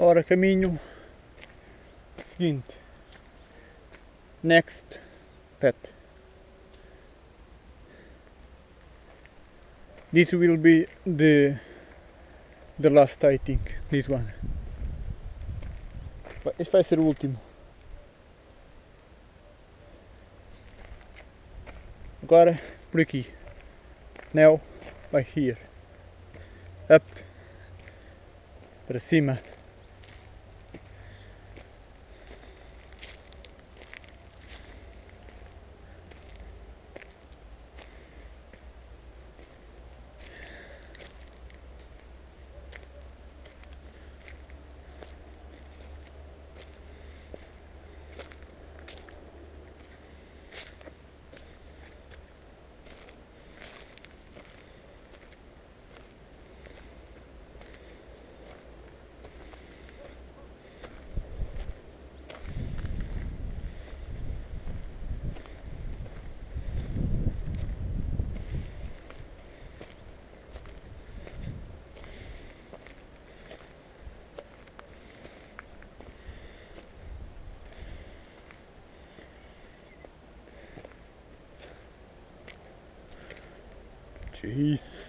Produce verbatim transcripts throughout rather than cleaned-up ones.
Ora caminho seguinte. Next pet. This will be the the last, I think, this one. Este vai ser o último. Agora por aqui. Now by here. Up para cima. Jeez.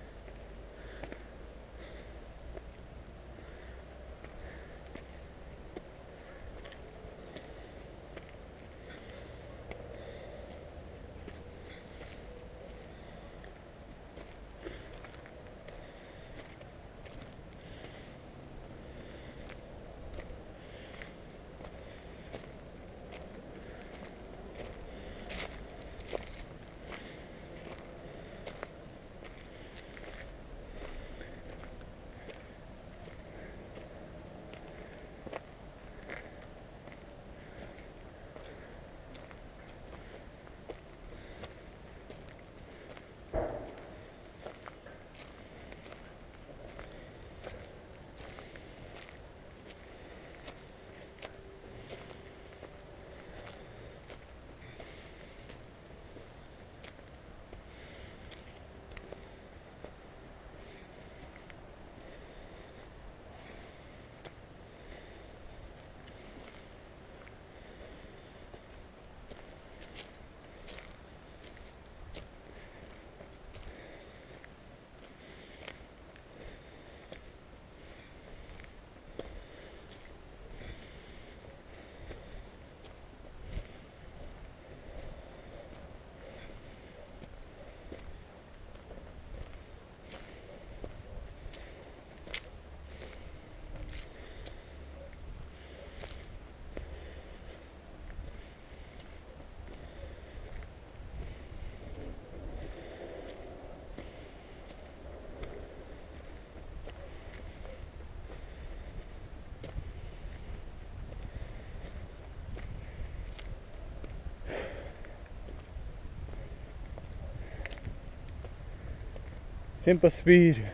Sempre a subir.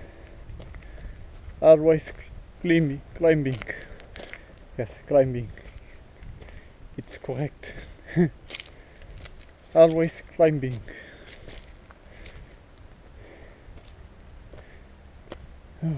Always climbing, climbing. Yes, climbing. It's correct. Always climbing. Oh.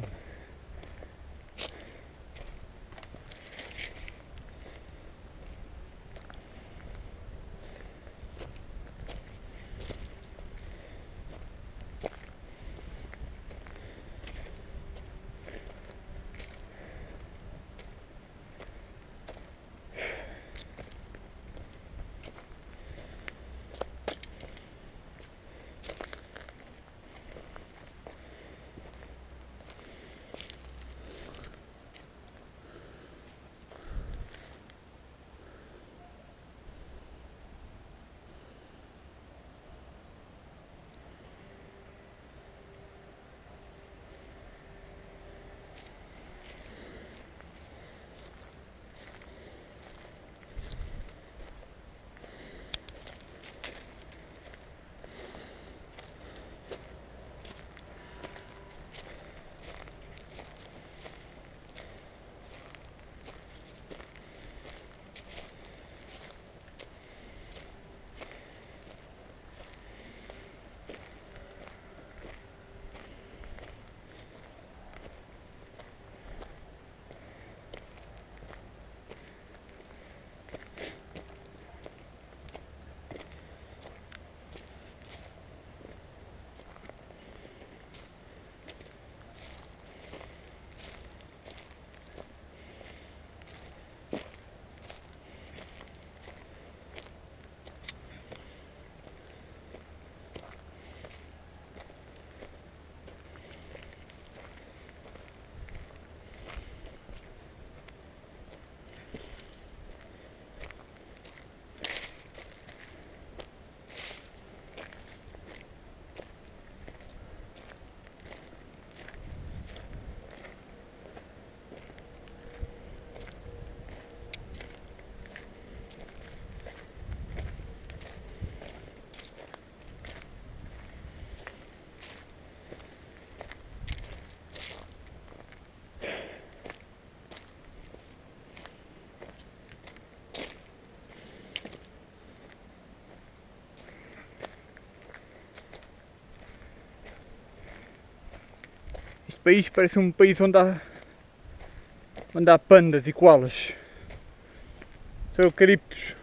Este país parece um país onde há, onde há pandas e koalas. São eucaliptos.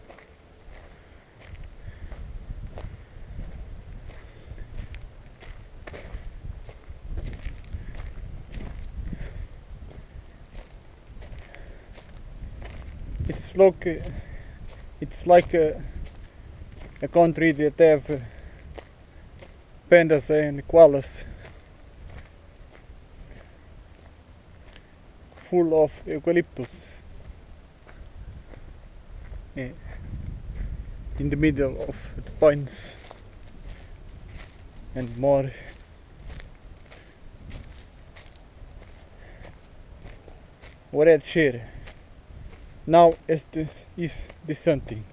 It's like it's like a, a country that have pandas and koalas full of eucalyptus. Yeah. In the middle of the pines and more. Red share. Now is the, is the something.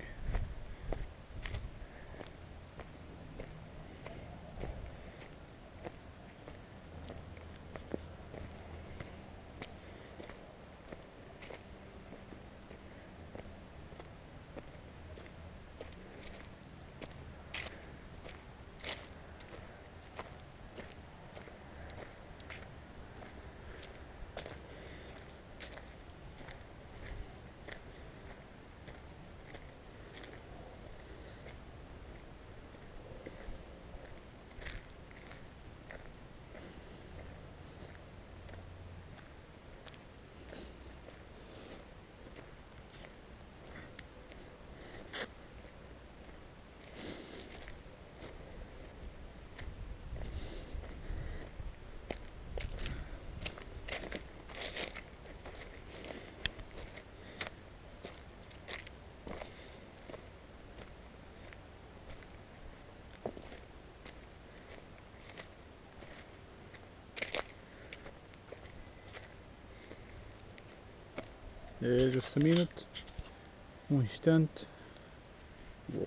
Uh, just a minute, um instante. Vou.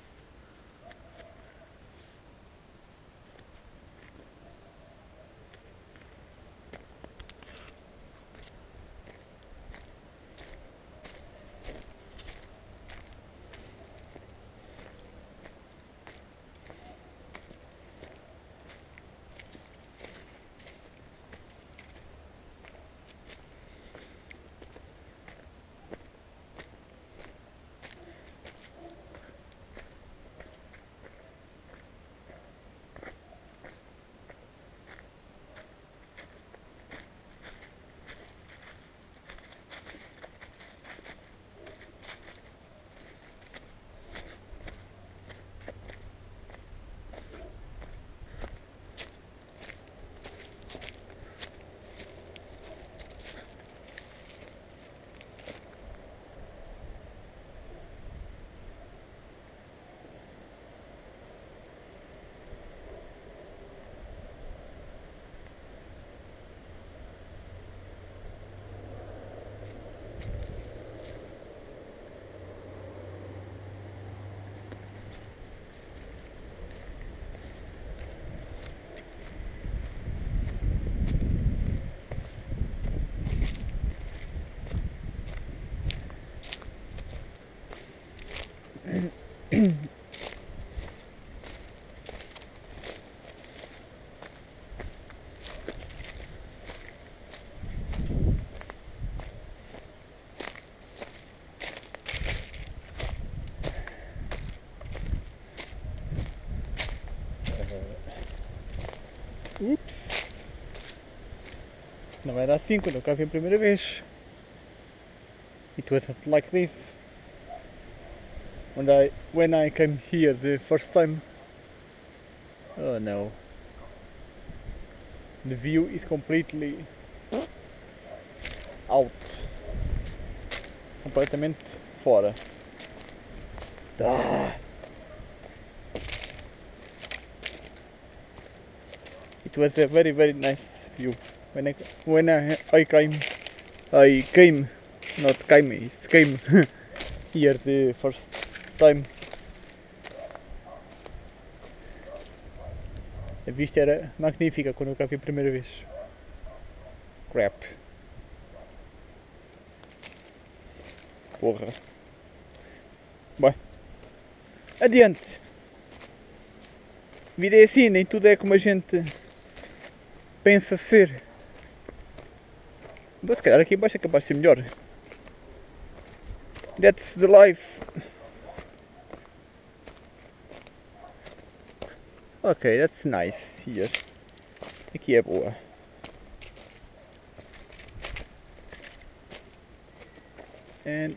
Ups! Não era assim quando eu cá vim a primeira vez. It wasn't like this. When I when I came here the first time. Oh no. The view is completely out. Completamente fora. Ah. It was a very very nice view. When I when I, I came I came not came it came here the first time. A vista era magnífica quando eu cá vi a primeira vez. Crap. Porra. Bem. Adiante. Vida é assim, nem tudo é como a gente pensa ser. Mas se calhar aqui embaixo é capaz de ser melhor. That's the life. Ok, that's nice here. Aqui é boa. And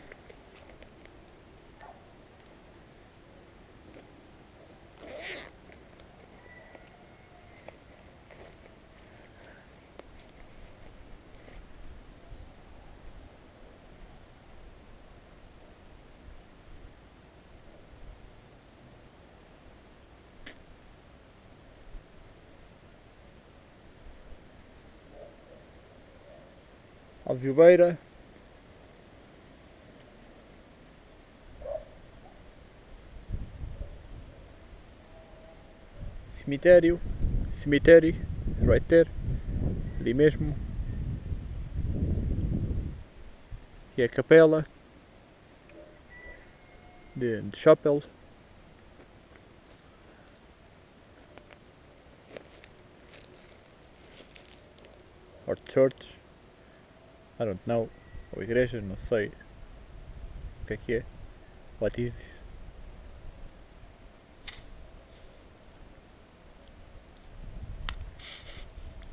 Alviobeira. Cemitério. Cemitério. Right there. Ali mesmo. Aqui é a capela de, de Chapel. Or church. I don't know. Ou igreja, não sei o que é que é. What is this?